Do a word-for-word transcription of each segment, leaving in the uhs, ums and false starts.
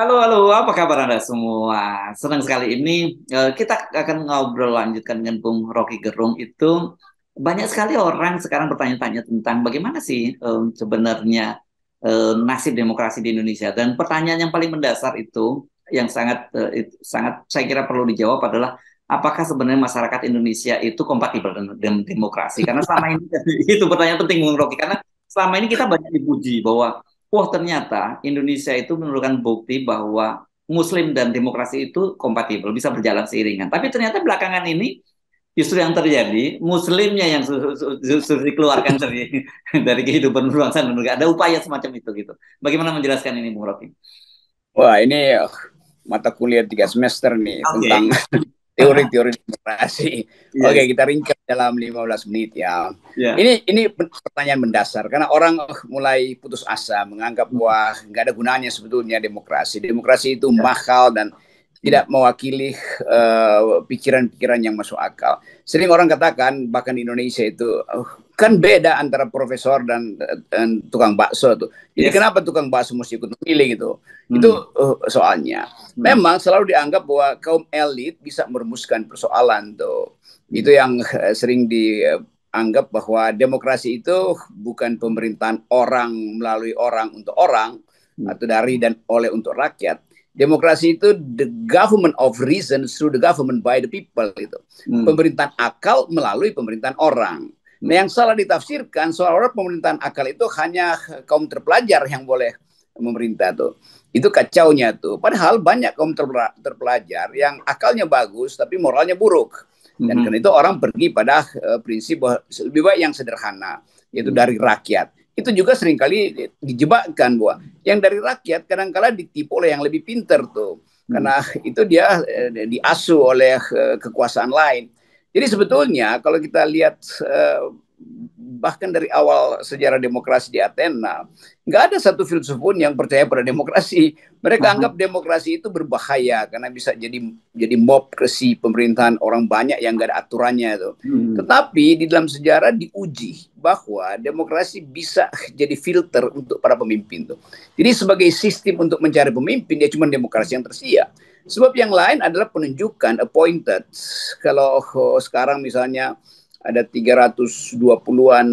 Halo, halo, apa kabar Anda semua? Senang sekali ini eh, kita akan ngobrol lanjutkan dengan Bung Rocky Gerung itu banyak sekali orang sekarang bertanya-tanya tentang bagaimana sih eh, sebenarnya eh, nasib demokrasi di Indonesia dan pertanyaan yang paling mendasar itu yang sangat eh, it- sangat saya kira perlu dijawab adalah apakah sebenarnya masyarakat Indonesia itu kompatibel dengan, dengan demokrasi? Karena selama ini itu pertanyaan penting Bung Rocky karena selama ini kita banyak dipuji bahwa wah ternyata Indonesia itu menunjukkan bukti bahwa Muslim dan demokrasi itu kompatibel, bisa berjalan seiringan. Tapi ternyata belakangan ini justru yang terjadi, Muslimnya yang justru dikeluarkan dari dari kehidupan berbangsa dan negara. Ada upaya semacam itu gitu. Bagaimana menjelaskan ini, Bung Rocky? Wah, ini eh, mata kuliah tiga semester nih Oke, tentang teori-teori demokrasi. iya, Oke, iya, kita ringkas dalam lima belas menit ya. iya. Ini ini pertanyaan mendasar karena orang eh, mulai putus asa menganggap wah nggak ada gunanya sebetulnya demokrasi. Demokrasi itu Iya, mahal dan iya. tidak mewakili eh, pikiran-pikiran yang masuk akal. Sering orang katakan bahkan di Indonesia itu uh, kan beda antara profesor dan, dan tukang bakso tuh. Jadi Yes. kenapa tukang bakso mesti ikut memilih gitu? Itu Hmm. uh, soalnya. Hmm. Memang selalu dianggap bahwa kaum elit bisa merumuskan persoalan tuh. Hmm. Itu yang uh, sering dianggap bahwa demokrasi itu bukan pemerintahan orang melalui orang untuk orang Hmm. atau dari dan oleh untuk rakyat. Demokrasi itu the government of reason through the government by the people itu. Hmm. Pemerintahan akal melalui pemerintahan orang. Nah, Hmm. yang salah ditafsirkan seolah-olah pemerintahan akal itu hanya kaum terpelajar yang boleh memerintah tuh. Itu kacaunya tuh. Padahal banyak kaum terpelajar yang akalnya bagus tapi moralnya buruk. Dan Hmm. karena itu orang pergi pada uh, prinsip bahwa lebih baik yang sederhana, yaitu Hmm. dari rakyat. Itu juga seringkali dijebakkan bahwa yang dari rakyat kadang-kala ditipu oleh yang lebih pintar tuh. Hmm. Karena itu dia eh, diasuh oleh eh, kekuasaan lain. Jadi sebetulnya kalau kita lihat eh, bahkan dari awal sejarah demokrasi di Athena, nggak ada satu filsuf pun yang percaya pada demokrasi. Mereka anggap Hmm. demokrasi itu berbahaya karena bisa jadi jadi mobkrasi pemerintahan orang banyak yang nggak ada aturannya itu. Hmm. Tetapi di dalam sejarah diuji bahwa demokrasi bisa jadi filter untuk para pemimpin tuh. Jadi sebagai sistem untuk mencari pemimpin dia cuma demokrasi yang tersedia. Sebab yang lain adalah penunjukan appointed. Kalau oh, sekarang misalnya ada tiga ratus dua puluhan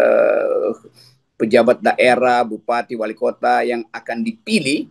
uh, pejabat daerah, bupati, wali kota yang akan dipilih,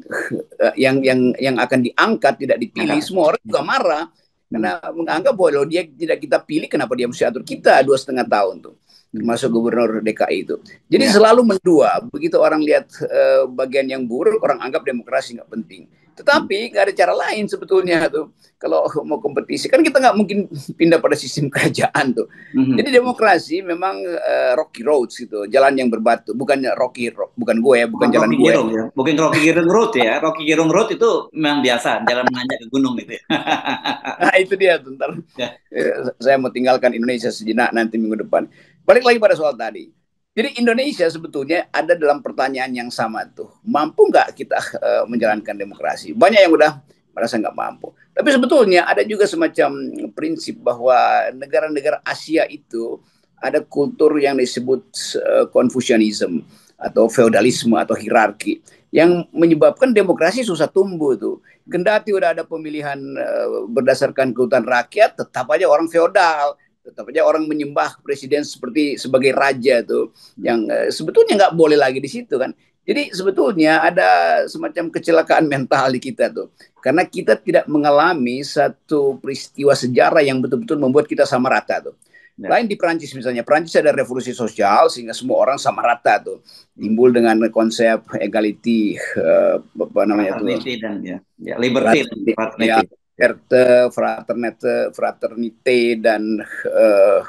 uh, yang yang yang akan diangkat tidak dipilih, Angkat. semua orang juga marah Hmm. karena menganggap bahwa dia tidak kita pilih, kenapa dia mesti atur kita dua setengah tahun tuh, Hmm. termasuk gubernur D K I itu. Jadi Ya. selalu mendua. Begitu orang lihat uh, bagian yang buruk, orang anggap demokrasi nggak penting. Hmm. Tetapi nggak ada cara lain sebetulnya tuh. Kalau mau kompetisi kan kita nggak mungkin pindah pada sistem kerajaan tuh. Hmm. Jadi demokrasi memang uh, rocky roads gitu, jalan yang berbatu. Bukan rocky, bukan gue ya, bukan Bukan jalan Rocky gue. Gerung ya, bukan Rocky Gerung Road ya. Rocky Gerung Road itu memang biasa jalan menanjak ke gunung gitu ya. Nah itu dia tuh. Ntar, Ya. eh, saya mau tinggalkan Indonesia sejenak nanti minggu depan. Balik lagi pada soal tadi. Jadi Indonesia sebetulnya ada dalam pertanyaan yang sama tuh. Mampu nggak kita uh, menjalankan demokrasi? Banyak yang udah merasa nggak mampu. Tapi sebetulnya ada juga semacam prinsip bahwa negara-negara Asia itu ada kultur yang disebut uh, Confucianism atau feodalisme atau hierarki yang menyebabkan demokrasi susah tumbuh tuh. Kendati udah ada pemilihan uh, berdasarkan kebutuhan rakyat, tetap aja orang feodal, tetap aja orang menyembah presiden seperti sebagai raja tuh, yang uh, sebetulnya nggak boleh lagi di situ kan. Jadi sebetulnya ada semacam kecelakaan mental di kita tuh, karena kita tidak mengalami satu peristiwa sejarah yang betul-betul membuat kita sama rata tuh. Ya. Lain di Perancis misalnya, Perancis ada revolusi sosial sehingga semua orang sama rata tuh, Hmm. timbul dengan konsep equality, uh, apa namanya tuh, Fraternity dan ya, ya liberty dan fraternity, ya, fraternity. Ya. fraternity, fraternity dan uh,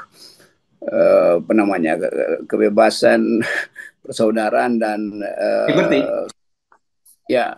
uh, apa namanya kebebasan persaudaraan dan Liberty uh, ya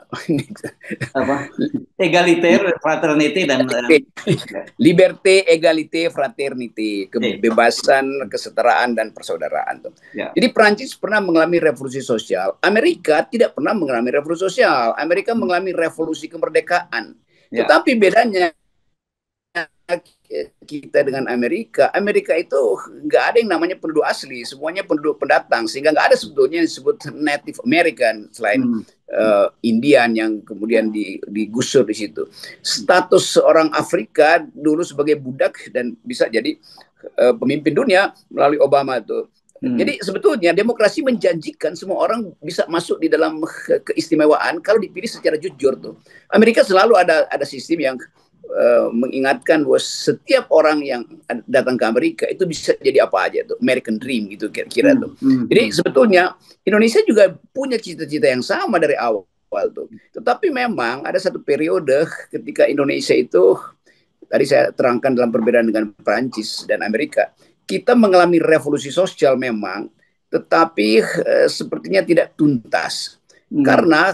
apa? Egaliter, fraternity dan um, ya. liberté, égalité, fraternité, Eh, kebebasan, kesetaraan dan persaudaraan. ya. Jadi Prancis pernah mengalami revolusi sosial, Amerika tidak pernah mengalami revolusi sosial. Amerika mengalami revolusi kemerdekaan. Ya. Tetapi bedanya kita dengan Amerika, Amerika itu nggak ada yang namanya penduduk asli, semuanya penduduk pendatang, sehingga nggak ada sebetulnya yang disebut Native American selain Hmm. uh, Indian yang kemudian digusur di situ. Status seorang Afrika dulu sebagai budak dan bisa jadi uh, pemimpin dunia melalui Obama itu. Hmm. Jadi sebetulnya demokrasi menjanjikan semua orang bisa masuk di dalam keistimewaan kalau dipilih secara jujur tuh. Amerika selalu ada ada sistem yang Uh, mengingatkan bahwa setiap orang yang datang ke Amerika itu bisa jadi apa aja tuh, American Dream gitu kira-kira tuh. Hmm. Jadi sebetulnya Indonesia juga punya cita-cita yang sama dari awal tuh. Tetapi memang ada satu periode ketika Indonesia itu, tadi saya terangkan dalam perbedaan dengan Prancis dan Amerika, kita mengalami revolusi sosial memang, tetapi uh, sepertinya tidak tuntas. Hmm. Karena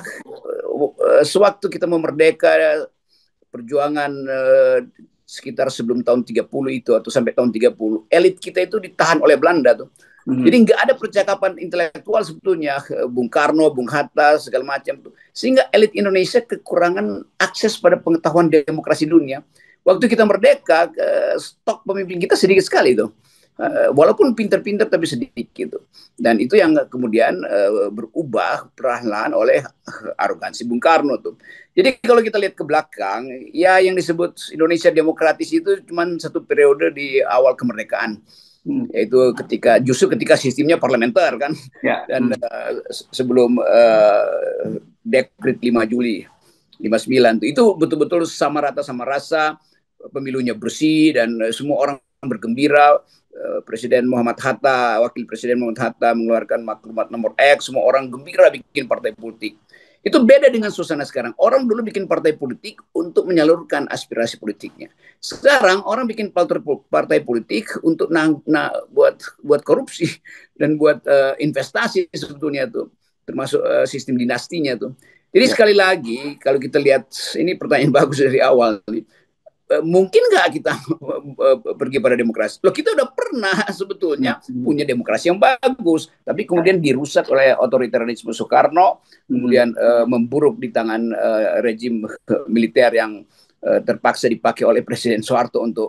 uh, sewaktu kita memerdeka, perjuangan eh, sekitar sebelum tahun tiga puluh itu atau sampai tahun tiga puluh, elit kita itu ditahan oleh Belanda tuh. Mm-hmm. Jadi nggak ada percakapan intelektual sebetulnya, Bung Karno, Bung Hatta, segala macam tuh. Sehingga elit Indonesia kekurangan akses pada pengetahuan demokrasi dunia. Waktu kita merdeka, stok pemimpin kita sedikit sekali tuh. Uh, walaupun pinter-pinter tapi sedikit gitu. Dan itu yang kemudian uh, berubah perlahan oleh arogansi Bung Karno tuh. Jadi kalau kita lihat ke belakang, ya yang disebut Indonesia demokratis itu cuma satu periode di awal kemerdekaan. Hmm. Yaitu ketika justru ketika sistemnya parlementer kan. Ya. Dan uh, sebelum uh, Dekret lima Juli lima puluh sembilan tuh, itu betul-betul sama rata sama rasa, pemilunya bersih dan uh, semua orang bergembira. Presiden Muhammad Hatta, Wakil Presiden Muhammad Hatta mengeluarkan maklumat nomor X, semua orang gembira bikin partai politik. Itu beda dengan suasana sekarang. Orang dulu bikin partai politik untuk menyalurkan aspirasi politiknya. Sekarang orang bikin partai politik untuk nang, nah, buat buat korupsi dan buat uh, investasi sebetulnya tuh, termasuk uh, sistem dinastinya tuh. Jadi ya. Sekali lagi kalau kita lihat, ini pertanyaan bagus dari awal nih. Mungkin nggak kita pergi pada demokrasi? Loh, kita udah pernah sebetulnya hmm. punya demokrasi yang bagus, tapi kemudian dirusak oleh otoritarianisme Soekarno, hmm. kemudian uh, memburuk di tangan uh, rejim militer yang uh, terpaksa dipakai oleh Presiden Soeharto untuk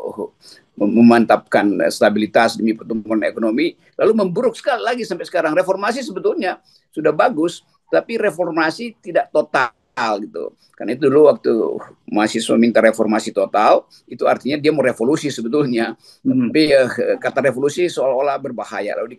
memantapkan stabilitas demi pertumbuhan ekonomi, lalu memburuk sekali lagi sampai sekarang. Reformasi sebetulnya sudah bagus, tapi reformasi tidak total gitu. Karena itu dulu waktu mahasiswa minta reformasi total, itu artinya dia mau revolusi sebetulnya. Hmm. Tapi uh, kata revolusi seolah-olah berbahaya, lalu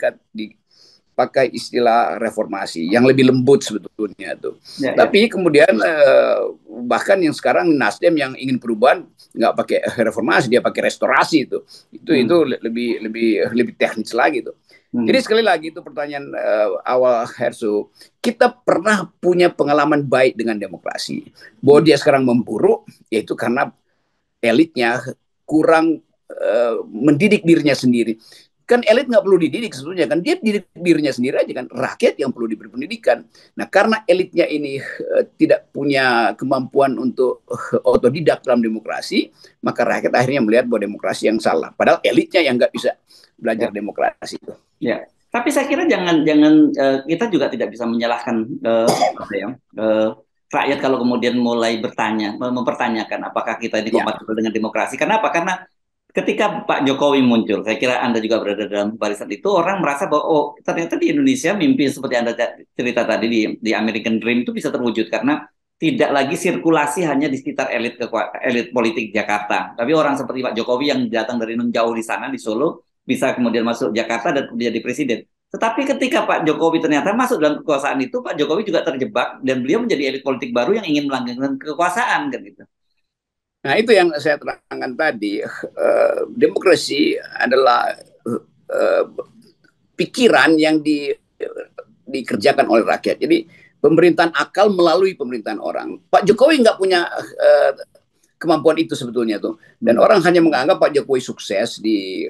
dipakai istilah reformasi yang lebih lembut sebetulnya tuh. Ya, Tapi ya. kemudian uh, bahkan yang sekarang Nasdem yang ingin perubahan nggak pakai reformasi, dia pakai restorasi itu. Itu hmm. itu lebih lebih lebih teknis lagi tuh. Hmm. Jadi sekali lagi itu pertanyaan uh, awal Hersu, kita pernah punya pengalaman baik dengan demokrasi. Bahwa dia sekarang memburuk, yaitu karena elitnya kurang uh, mendidik dirinya sendiri. Kan elit nggak perlu dididik sebetulnya, kan dia didik dirinya sendiri aja kan, rakyat yang perlu diberi pendidikan. Nah karena elitnya ini uh, tidak punya kemampuan untuk uh, otodidak dalam demokrasi, maka rakyat akhirnya melihat bahwa demokrasi yang salah. Padahal elitnya yang nggak bisa belajar ya. demokrasi itu. Ya, tapi saya kira jangan jangan uh, kita juga tidak bisa menyalahkan uh, apa ya, uh, rakyat kalau kemudian mulai bertanya, mempertanyakan apakah kita ini kompatibel ya. dengan demokrasi. Kenapa? Karena ketika Pak Jokowi muncul, saya kira Anda juga berada dalam barisan itu, orang merasa bahwa oh ternyata di Indonesia mimpi seperti Anda cerita tadi di, di American Dream itu bisa terwujud karena tidak lagi sirkulasi hanya di sekitar elit elit politik Jakarta, tapi orang seperti Pak Jokowi yang datang dari jauh di sana di Solo bisa kemudian masuk Jakarta dan menjadi presiden. Tetapi ketika Pak Jokowi ternyata masuk dalam kekuasaan itu, Pak Jokowi juga terjebak dan beliau menjadi elit politik baru yang ingin melanggengkan kekuasaan kan gitu. Nah itu yang saya terangkan tadi, uh, demokrasi adalah uh, pikiran yang di, uh, dikerjakan oleh rakyat. Jadi pemerintahan akal melalui pemerintahan orang. Pak Jokowi nggak punya uh, kemampuan itu sebetulnya tuh, dan orang hanya menganggap Pak Jokowi sukses di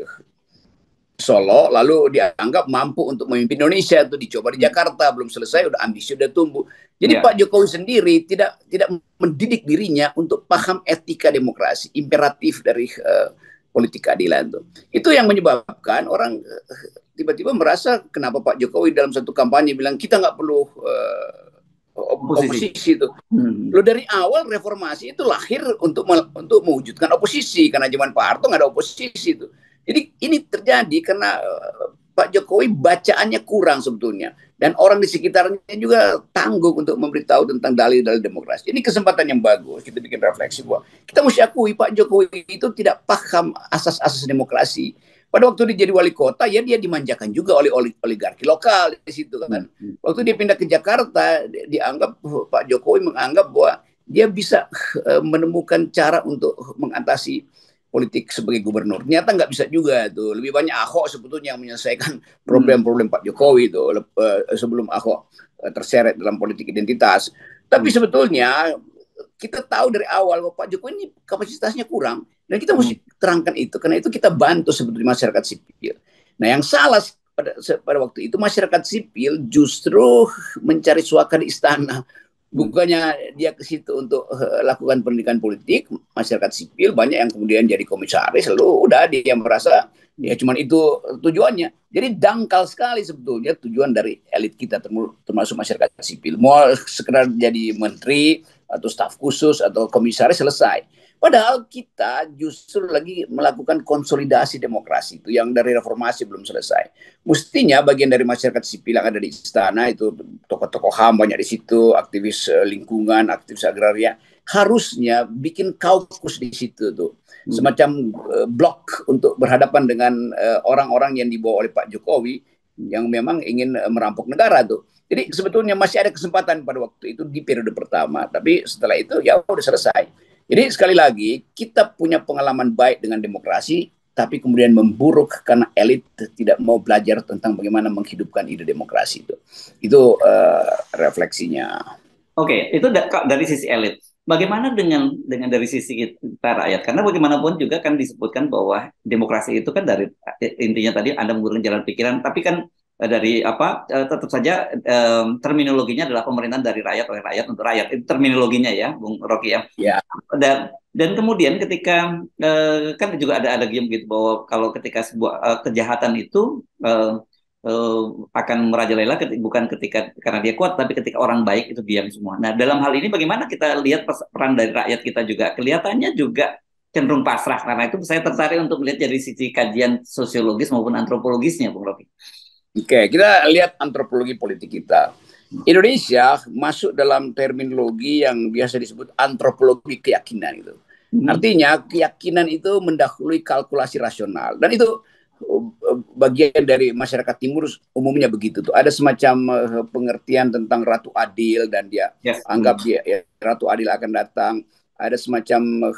Solo, lalu dianggap mampu untuk memimpin Indonesia, itu dicoba di Jakarta, belum selesai, udah ambisi, udah tumbuh. Jadi yeah. Pak Jokowi sendiri tidak tidak mendidik dirinya untuk paham etika demokrasi, imperatif dari uh, politik keadilan itu. Itu yang menyebabkan orang uh, tiba-tiba merasa kenapa Pak Jokowi dalam satu kampanye bilang kita nggak perlu uh, Oposisi. oposisi itu. Hmm. Lo dari awal reformasi itu lahir untuk untuk mewujudkan oposisi, karena zaman Pak Harto nggak ada oposisi itu. Jadi ini terjadi karena uh, Pak Jokowi bacaannya kurang sebetulnya, dan orang di sekitarnya juga tangguh untuk memberitahu tentang dalil-dalil demokrasi. Ini kesempatan yang bagus kita bikin refleksi bahwa kita mesti akui Pak Jokowi itu tidak paham asas-asas demokrasi. Pada waktu dia jadi wali kota, ya dia dimanjakan juga oleh oligarki lokal di situ kan. Waktu dia pindah ke Jakarta, dianggap Pak Jokowi menganggap bahwa dia bisa menemukan cara untuk mengatasi politik sebagai gubernur. Ternyata nggak bisa juga tuh. Lebih banyak Ahok sebetulnya yang menyelesaikan problem-problem Pak Jokowi itu sebelum Ahok terseret dalam politik identitas. Tapi sebetulnya kita tahu dari awal bahwa Pak Jokowi ini kapasitasnya kurang, dan kita mesti terangkan itu, karena itu kita bantu sebetulnya masyarakat sipil. Nah, yang salah pada, pada waktu itu masyarakat sipil justru mencari suaka di istana, bukannya dia ke situ untuk uh, lakukan pendidikan politik. Masyarakat sipil banyak yang kemudian jadi komisaris, lalu udah dia merasa ya cuman itu tujuannya. Jadi dangkal sekali sebetulnya tujuan dari elit kita, termasuk masyarakat sipil. Mau sekedar jadi menteri atau staf khusus atau komisaris selesai. Padahal kita justru lagi melakukan konsolidasi demokrasi itu yang dari reformasi belum selesai. Mestinya bagian dari masyarakat sipil yang ada di istana itu, tokoh-tokoh H A M banyak di situ, aktivis lingkungan, aktivis agraria, harusnya bikin kaukus di situ tuh. Semacam uh, blok untuk berhadapan dengan orang-orang uh, yang dibawa oleh Pak Jokowi yang memang ingin uh, merampok negara tuh. Jadi sebetulnya masih ada kesempatan pada waktu itu di periode pertama, tapi setelah itu ya udah selesai. Jadi sekali lagi kita punya pengalaman baik dengan demokrasi, tapi kemudian memburuk karena elit tidak mau belajar tentang bagaimana menghidupkan ide demokrasi itu. Itu uh, refleksinya. Oke, itu dari sisi elit. Bagaimana dengan dengan dari sisi kita rakyat? Karena bagaimanapun juga kan disebutkan bahwa demokrasi itu kan dari intinya tadi Anda menggunakan jalan pikiran, tapi kan dari apa tetap saja um, terminologinya adalah pemerintahan dari rakyat oleh rakyat untuk rakyat. Itu terminologinya ya, Bung Rocky ya. Ya. Dan dan kemudian ketika uh, kan juga ada ada game gitu bahwa kalau ketika sebuah uh, kejahatan itu uh, uh, akan merajalela ketika, bukan ketika karena dia kuat, tapi ketika orang baik itu diam semua. Nah, dalam hal ini bagaimana kita lihat peran dari rakyat kita juga kelihatannya juga cenderung pasrah. Karena itu saya tertarik untuk melihat dari sisi kajian sosiologis maupun antropologisnya, Bung Rocky. Oke, kita lihat antropologi politik kita. Indonesia masuk dalam terminologi yang biasa disebut antropologi keyakinan itu. Hmm. Artinya keyakinan itu mendahului kalkulasi rasional, dan itu bagian dari masyarakat timur umumnya begitu tuh. Ada semacam uh, pengertian tentang Ratu Adil, dan dia yes. anggap dia ya, Ratu Adil akan datang. Ada semacam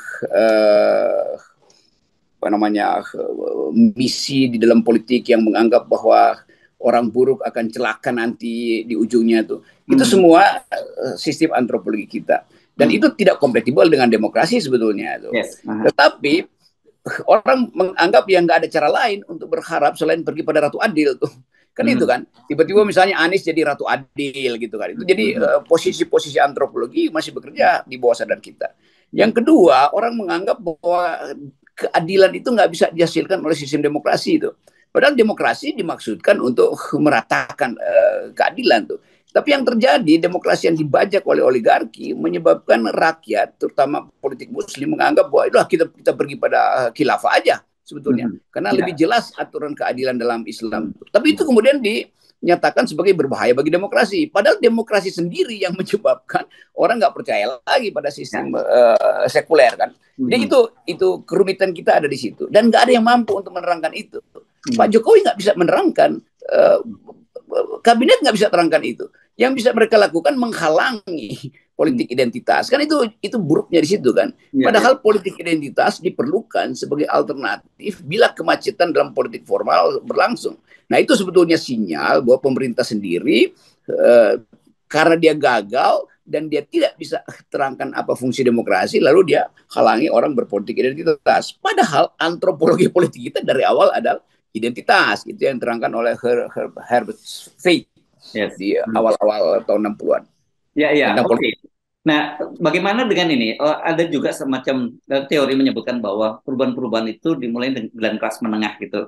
uh, apa namanya uh, misi di dalam politik yang menganggap bahwa orang buruk akan celaka nanti di ujungnya tuh. Itu hmm. semua uh, sistem antropologi kita. Dan hmm. itu tidak kompatibel dengan demokrasi sebetulnya tuh. Yes. Uh-huh. Tetapi orang menganggap yang nggak ada cara lain untuk berharap selain pergi pada Ratu Adil tuh. Kan hmm. itu kan. Tiba-tiba misalnya Anies jadi Ratu Adil gitu kan. Itu jadi uh, posisi-posisi antropologi masih bekerja di bawah sadar kita. Yang kedua, orang menganggap bahwa keadilan itu nggak bisa dihasilkan oleh sistem demokrasi itu. Padahal demokrasi dimaksudkan untuk meratakan uh, keadilan tuh. Tapi yang terjadi, demokrasi yang dibajak oleh oligarki menyebabkan rakyat, terutama politik muslim, menganggap bahwa itulah kita kita pergi pada khilafah aja sebetulnya. Hmm. Karena ya. lebih jelas aturan keadilan dalam Islam. Hmm. Tapi itu kemudian dinyatakan sebagai berbahaya bagi demokrasi. Padahal demokrasi sendiri yang menyebabkan orang nggak percaya lagi pada sistem ya. uh, sekuler kan. Hmm. Jadi itu itu kerumitan kita ada di situ. Dan nggak ada yang mampu untuk menerangkan itu. Hmm. Pak Jokowi nggak bisa menerangkan, uh, kabinet nggak bisa terangkan itu. Yang bisa mereka lakukan menghalangi politik identitas. Kan itu itu buruknya di situ kan. Ya, Padahal ya. politik identitas diperlukan sebagai alternatif bila kemacetan dalam politik formal berlangsung. Nah, itu sebetulnya sinyal bahwa pemerintah sendiri uh, karena dia gagal dan dia tidak bisa terangkan apa fungsi demokrasi, lalu dia halangi orang berpolitik identitas. Padahal antropologi politik kita dari awal adalah identitas, itu yang terangkan oleh Her Her Herbert Said yes. di awal-awal tahun enam puluhan. Ya, ya, oke. Okay. Nah, bagaimana dengan ini? Oh, ada juga semacam teori menyebutkan bahwa perubahan-perubahan itu dimulai dengan kelas menengah gitu.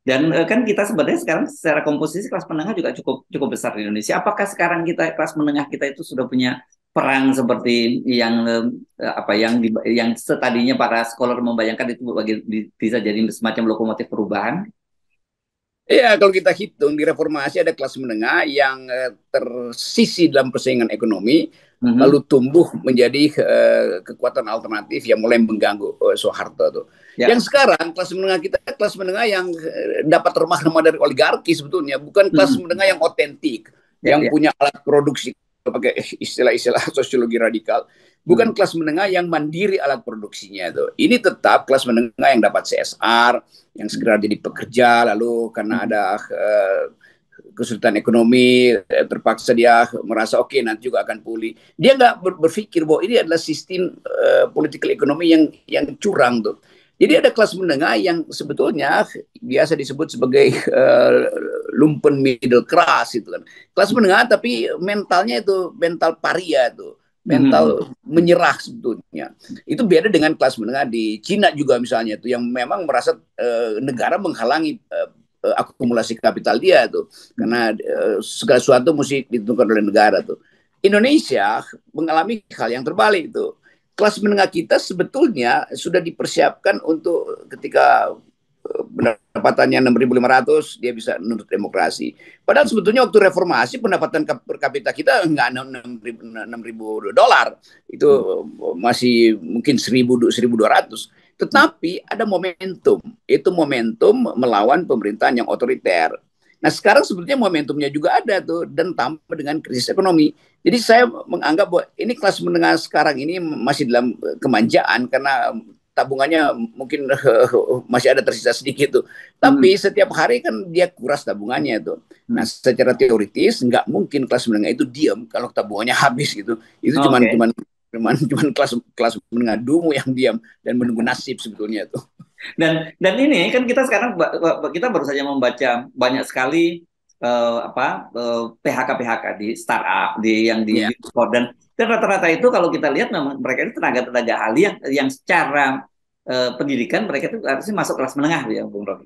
Dan eh, kan kita sebenarnya sekarang secara komposisi kelas menengah juga cukup cukup besar di Indonesia. Apakah sekarang kita kelas menengah kita itu sudah punya peran seperti yang eh, apa yang di, yang setadinya para scholar membayangkan itu bagi, di- bisa jadi semacam lokomotif perubahan? Ya, kalau kita hitung di reformasi ada kelas menengah yang eh, tersisi dalam persaingan ekonomi, Mhm. lalu tumbuh menjadi eh, kekuatan alternatif yang mulai mengganggu eh, Soeharto tuh. Ya. Yang sekarang kelas menengah kita kelas menengah yang eh, dapat remah-remah dari oligarki sebetulnya, bukan kelas Mhm. menengah yang otentik, Ya, yang ya. punya alat produksi pakai istilah-istilah sosiologi radikal. Bukan Mhm. kelas menengah yang mandiri alat produksinya tuh. Ini tetap kelas menengah yang dapat C S R, yang segera jadi pekerja, lalu karena Mhm. ada uh, kesulitan ekonomi, terpaksa dia merasa oke okay, nanti juga akan pulih. Dia nggak berpikir bahwa ini adalah sistem uh, political ekonomi yang yang curang tuh. Jadi ada kelas menengah yang sebetulnya biasa disebut sebagai uh, lumpen middle class itu kan. Kelas menengah tapi mentalnya itu mental paria tuh, Mhm. mental menyerah sebetulnya. Itu beda dengan kelas menengah di Cina juga misalnya itu yang memang merasa uh, negara menghalangi uh, akumulasi kapital dia tuh karena uh, segala sesuatu mesti ditentukan oleh negara tuh. Indonesia mengalami hal yang terbalik tuh. Kelas menengah kita sebetulnya sudah dipersiapkan untuk ketika pendapatannya enam ribu lima ratus dia bisa menuntut demokrasi. Padahal sebetulnya waktu reformasi pendapatan per kapita kita enggak enam ribu dolar. Itu masih mungkin seribu dua ratus. Tetapi ada momentum. Itu momentum melawan pemerintahan yang otoriter. Nah sekarang sebetulnya momentumnya juga ada tuh dan tambah dengan krisis ekonomi. Jadi saya menganggap bahwa ini kelas menengah sekarang ini masih dalam kemanjaan karena tabungannya mungkin masih ada tersisa sedikit tuh. Mhm. Tapi setiap hari kan dia kuras tabungannya tuh. Nah, Mhm. secara teoritis nggak mungkin kelas menengah itu diam kalau tabungannya habis gitu. Itu cuman Oke. cuman cuman cuman kelas kelas menengah dungu yang diam dan menunggu nasib sebetulnya tuh. Dan dan ini kan kita sekarang kita baru saja membaca banyak sekali eh, apa eh, P H K P H K di startup di yang di Ya. unicorn dan dan rata-rata itu kalau kita lihat memang mereka itu tenaga-tenaga ahli yang yang secara eh, pendidikan mereka itu harusnya masuk kelas menengah ya Bung Rocky.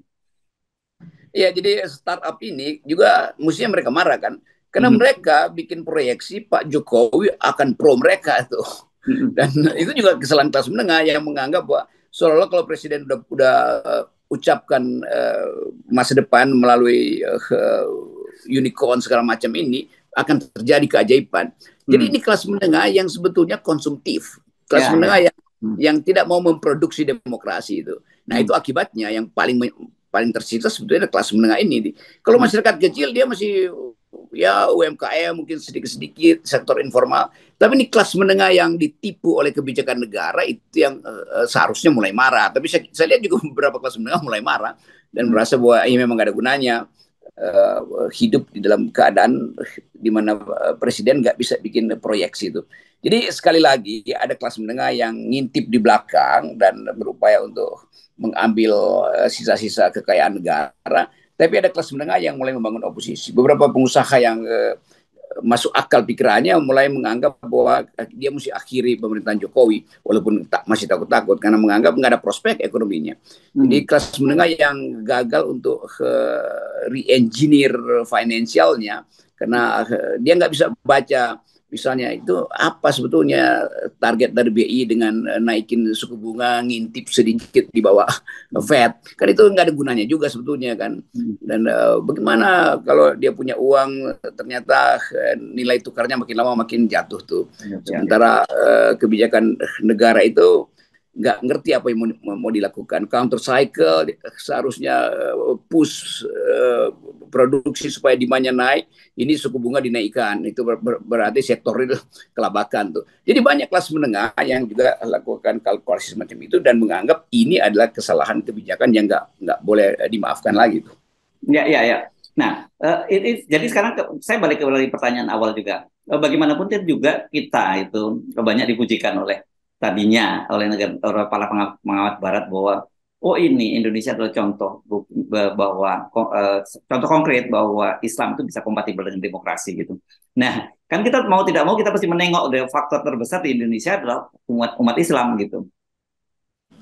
Ya, jadi startup ini juga mestinya mereka marah kan. Karena Mhm. mereka bikin proyeksi Pak Jokowi akan pro mereka tuh. Mhm. Dan itu juga kesalahan kelas menengah yang menganggap bahwa seolah-olah kalau presiden udah, udah uh, ucapkan uh, masa depan melalui uh, unicorn segala macam ini akan terjadi keajaiban. Jadi Mhm. ini kelas menengah yang sebetulnya konsumtif, kelas Ya, ya. menengah yang Mhm. yang tidak mau memproduksi demokrasi itu. Nah itu Mhm. akibatnya yang paling paling tersisa sebetulnya kelas menengah ini. Kalau Mhm. masyarakat kecil dia masih ya U M K M mungkin sedikit-sedikit sektor informal. Tapi ini kelas menengah yang ditipu oleh kebijakan negara itu yang uh, seharusnya mulai marah. Tapi saya, saya lihat juga beberapa kelas menengah mulai marah dan Mhm. merasa bahwa ini memang gak ada gunanya uh, hidup di dalam keadaan di mana uh, presiden nggak bisa bikin proyeksi itu. Jadi sekali lagi ada kelas menengah yang ngintip di belakang dan berupaya untuk mengambil uh, sisa-sisa kekayaan negara. Tapi ada kelas menengah yang mulai membangun oposisi. Beberapa pengusaha yang uh, masuk akal pikirannya mulai menganggap bahwa dia mesti akhiri pemerintahan Jokowi walaupun tak, masih takut-takut karena menganggap nggak ada prospek ekonominya. Jadi Mhm. kelas menengah yang gagal untuk uh, re-engineer finansialnya karena uh, dia nggak bisa baca misalnya itu apa sebetulnya target dari B I dengan uh, naikin suku bunga ngintip sedikit di bawah Fed kan itu nggak ada gunanya juga sebetulnya kan. Mhm. Dan uh, bagaimana kalau dia punya uang ternyata uh, nilai tukarnya makin lama makin jatuh tuh. Ya, ya, ya. Sementara uh, kebijakan negara itu nggak ngerti apa yang mau, mau dilakukan. Counter cycle seharusnya uh, push uh, produksi supaya demandnya naik. Ini suku bunga dinaikkan. Itu ber, ber, berarti sektor itu kelabakan tuh. Jadi banyak kelas menengah yang juga lakukan kalkulasi semacam itu dan menganggap ini adalah kesalahan kebijakan yang nggak nggak boleh dimaafkan lagi tuh. Ya, ya, ya. Nah, eh, ini, jadi sekarang ke- saya balik ke dari pertanyaan awal juga. Eh, bagaimanapun kan juga kita itu banyak dipujikan oleh tadinya oleh negara oleh para pengamat, pengamat Barat bahwa oh ini Indonesia adalah contoh bu- ba- bahwa ko- eh, contoh konkret bahwa Islam itu bisa kompatibel dengan demokrasi gitu. Nah, kan kita mau tidak mau kita pasti menengok deh, faktor terbesar di Indonesia adalah umat umat Islam gitu.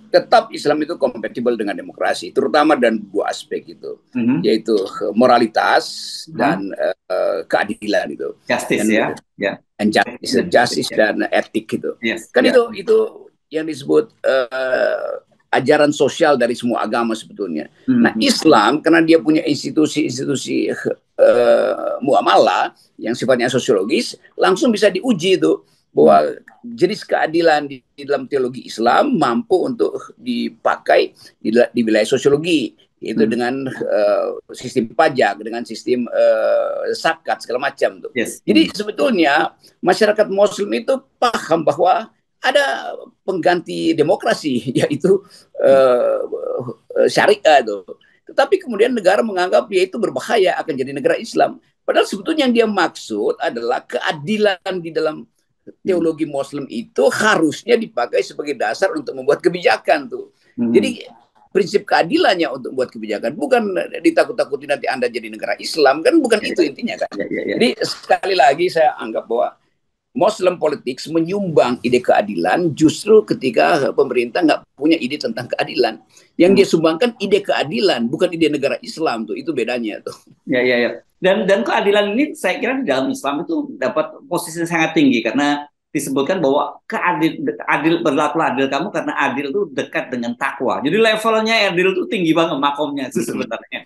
tetap Islam itu kompatibel dengan demokrasi, terutama dan dua aspek itu, Mm-hmm. yaitu moralitas dan mm-hmm. uh, keadilan itu, justice dan, ya, yeah. and justice, justice yeah. dan etik gitu. Yes. Kan yeah. itu itu yang disebut uh, ajaran sosial dari semua agama sebetulnya. Mm-hmm. Nah Islam karena dia punya institusi-institusi uh, muamalah yang sifatnya sosiologis, langsung bisa diuji itu bahwa jenis keadilan di, di dalam teologi Islam mampu untuk dipakai di, di wilayah sosiologi, yaitu hmm. dengan uh, sistem pajak, dengan sistem uh, zakat segala macam tuh. Yes. Jadi hmm. sebetulnya masyarakat Muslim itu paham bahwa ada pengganti demokrasi, yaitu uh, syariah tuh. Tetapi kemudian negara menganggap ya itu berbahaya, akan jadi negara Islam. Padahal sebetulnya yang dia maksud adalah keadilan di dalam teologi Muslim itu harusnya dipakai sebagai dasar untuk membuat kebijakan tuh. Hmm. Jadi prinsip keadilannya untuk membuat kebijakan, bukan ditakut-takuti nanti Anda jadi negara Islam, kan bukan ya, itu intinya kan. Ya, ya, ya. Jadi sekali lagi saya anggap bahwa Muslim politics menyumbang ide keadilan justru ketika pemerintah nggak punya ide tentang keadilan. Yang hmm. dia sumbangkan ide keadilan, bukan ide negara Islam tuh. Itu bedanya tuh. Ya, ya, ya. Dan dan keadilan ini saya kira di dalam Islam itu dapat posisi sangat tinggi karena disebutkan bahwa keadil adil berlaku adil kamu karena adil itu dekat dengan takwa. Jadi levelnya adil itu tinggi banget makomnya itu sebenarnya.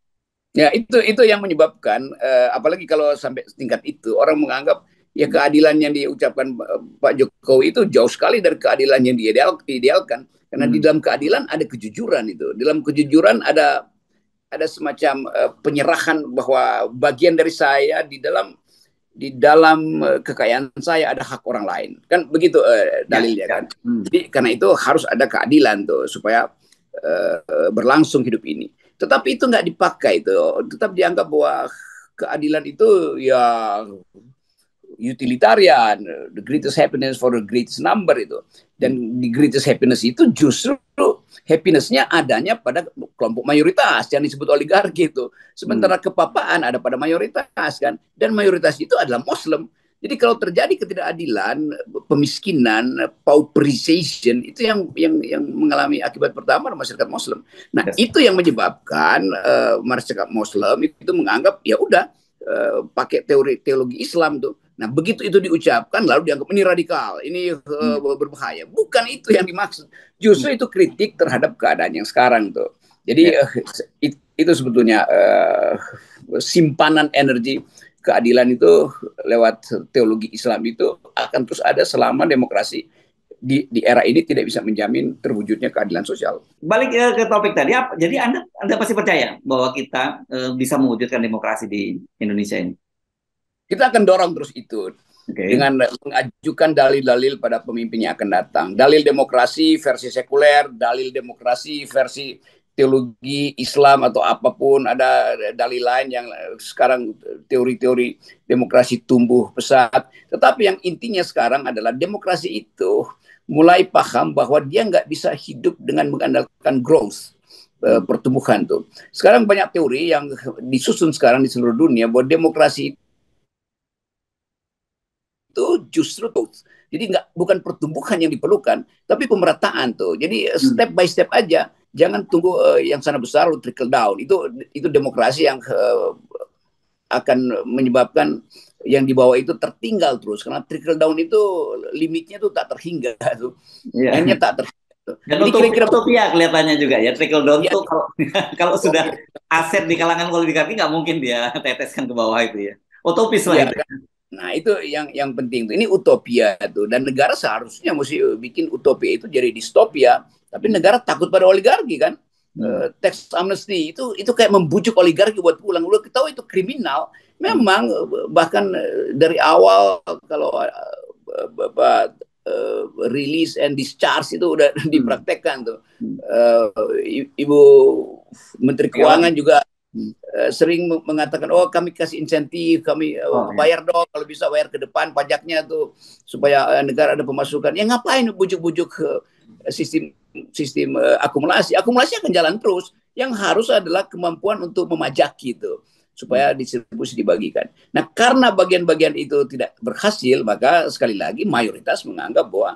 Ya itu itu yang menyebabkan uh, apalagi kalau sampai tingkat itu orang menganggap ya keadilan yang diucapkan uh, Pak Jokowi itu jauh sekali dari keadilan yang diideal, diidealkan karena hmm. di dalam keadilan ada kejujuran itu. Di dalam kejujuran ada ada semacam uh, penyerahan bahwa bagian dari saya di dalam di dalam uh, kekayaan saya ada hak orang lain, kan begitu uh, dalilnya ya, kan. Ya. Hmm. Jadi karena itu harus ada keadilan tuh supaya uh, berlangsung hidup ini. Tetapi itu nggak dipakai tuh, tetap dianggap bahwa keadilan itu ya utilitarian, the greatest happiness for the greatest number itu. Dan the greatest happiness itu justru happiness-nya adanya pada kelompok mayoritas yang disebut oligarki itu. Sementara hmm. kepapaan ada pada mayoritas kan. Dan mayoritas itu adalah Muslim. Jadi kalau terjadi ketidakadilan, pemiskinan, pauperization, itu yang yang yang mengalami akibat pertama masyarakat Muslim. Nah, yes. itu yang menyebabkan uh, masyarakat Muslim itu menganggap ya udah uh, pakai teori teologi Islam tuh. Nah, begitu itu diucapkan lalu dianggap ini radikal, ini uh, hmm. berbahaya. Bukan itu yang dimaksud. Justru itu kritik terhadap keadaan yang sekarang tuh. Jadi yeah. uh, it, itu sebetulnya uh, simpanan energi keadilan itu lewat teologi Islam itu akan terus ada selama demokrasi di, di era ini tidak bisa menjamin terwujudnya keadilan sosial. Balik ke, ke topik tadi, apa, jadi Anda Anda pasti percaya bahwa kita uh, bisa mewujudkan demokrasi di Indonesia ini? Kita akan dorong terus itu okay. dengan mengajukan dalil-dalil pada pemimpin yang akan datang. Dalil demokrasi versi sekuler, dalil demokrasi versi teologi Islam atau apapun, ada dalil lain yang sekarang teori-teori demokrasi tumbuh pesat. Tetapi yang intinya sekarang adalah demokrasi itu mulai paham bahwa dia nggak bisa hidup dengan mengandalkan growth, pertumbuhan tuh. Sekarang banyak teori yang disusun sekarang di seluruh dunia bahwa demokrasi itu justru tuh. Jadi nggak bukan pertumbuhan yang diperlukan, tapi pemerataan tuh. Jadi step by step aja. Jangan tunggu uh, yang sana besar lalu trickle down. Itu itu demokrasi yang uh, akan menyebabkan yang di bawah itu tertinggal terus. Karena trickle down itu limitnya tuh tak terhingga tuh. Yeah. Akhirnya tak terhingga. Dan jadi kira-kira utopia kelihatannya juga ya. Trickle down ya, tuh kalau kalau sudah aset di kalangan oligarki nggak mungkin dia teteskan ke bawah itu ya. Utopis lah ya, itu. Kan? Nah itu yang yang penting tuh. Ini utopia tuh. Dan negara seharusnya mesti bikin utopia itu jadi distopia. Tapi negara takut pada oligarki kan. Hmm. Uh, tax amnesty itu itu kayak membujuk oligarki buat pulang. Lu ketahui itu kriminal. Memang hmm. bahkan dari awal kalau uh, bapak uh, release and discharge itu udah hmm. dipraktekkan tuh. Uh, Ibu Menteri Keuangan juga Hmm. Uh, sering mengatakan oh kami kasih insentif, kami uh, oh, bayar ya. dong kalau bisa bayar ke depan pajaknya tuh supaya uh, negara ada pemasukan. Ya ngapain bujuk-bujuk uh, sistem sistem uh, akumulasi? Akumulasi akan jalan terus. Yang harus adalah kemampuan untuk memajaki itu supaya distribusi dibagikan. Nah karena bagian-bagian itu tidak berhasil, maka sekali lagi mayoritas menganggap bahwa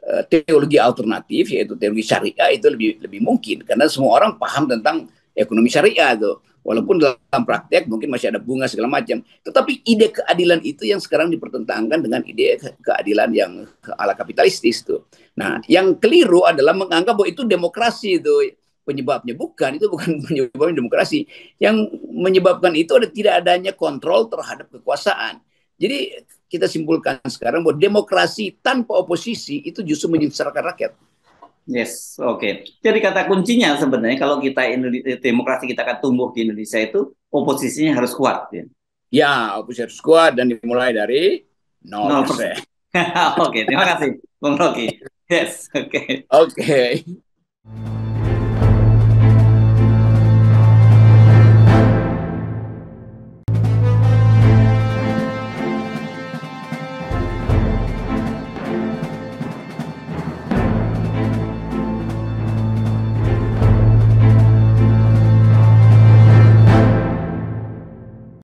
teologi alternatif, yaitu teologi syariah, itu lebih lebih mungkin karena semua orang paham tentang ekonomi syariah tuh. Walaupun dalam praktek mungkin masih ada bunga segala macam, tetapi ide keadilan itu yang sekarang dipertentangkan dengan ide keadilan yang ala kapitalistis tuh. Nah, yang keliru adalah menganggap bahwa itu demokrasi itu penyebabnya. Bukan, itu bukan penyebabnya demokrasi. Yang menyebabkan itu ada tidak adanya kontrol terhadap kekuasaan. Jadi kita simpulkan sekarang bahwa demokrasi tanpa oposisi itu justru menyengsarakan rakyat. Yes, oke. Okay. Jadi kata kuncinya sebenarnya kalau kita Indonesia, demokrasi kita akan tumbuh di Indonesia itu oposisinya harus kuat. Ya, ya oposisi harus kuat dan dimulai dari nol persen. Oke, okay, terima kasih Bung Rocky. Yes, oke. Okay. Oke. Okay.